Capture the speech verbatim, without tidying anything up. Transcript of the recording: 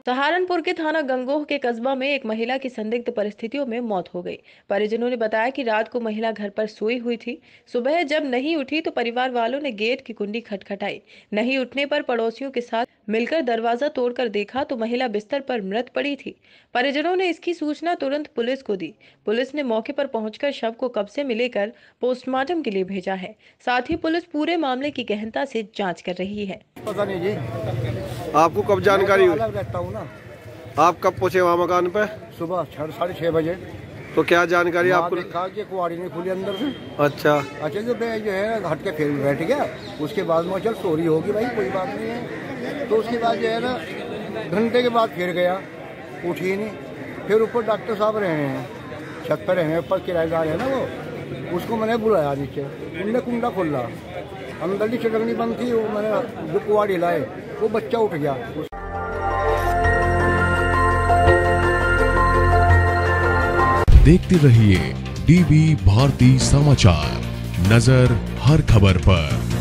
सहारनपुर के थाना गंगोह के कस्बा में एक महिला की संदिग्ध परिस्थितियों में मौत हो गई। परिजनों ने बताया कि रात को महिला घर पर सोई हुई थी। सुबह जब नहीं उठी तो परिवार वालों ने गेट की कुंडी खटखटाई। नहीं उठने पर पड़ोसियों के साथ मिलकर दरवाजा तोड़कर देखा तो महिला बिस्तर पर मृत पड़ी थी। परिजनों ने इसकी सूचना तुरंत पुलिस को दी। पुलिस ने मौके पर पहुंचकर शव को कब्जे में लेकर पोस्टमार्टम के लिए भेजा है। साथ ही पुलिस पूरे मामले की गहनता से जाँच कर रही है। पता नहीं जी, आपको कब जानकारी हुई? अलग रहता हूँ ना। आप कब पहुँचे वहाँ मकान पे? सुबह छह साढ़े छह बजे। तो क्या जानकारी आपको? देखा कि कुआड़ी नहीं खुली अंदर से। अच्छा अच्छा, जो जो है हट के फिर बैठ गया। उसके बाद में चल चोरी होगी भाई, कोई बात नहीं है। तो उसके बाद जो है ना घंटे के बाद फिर गया, उठी नहीं। फिर ऊपर डॉक्टर साहब रहे हैं, छत पर रहे, ऊपर किराएदार है ना वो, उसको मैंने बुलाया नीचे। उनने कुंडा खोला, अंदर की चटकनी बंद थी। वो मैंने जो कुआड़ी लाए वो बच्चा उठ गया। देखते रहिए डीवी भारती समाचार, नजर हर खबर पर।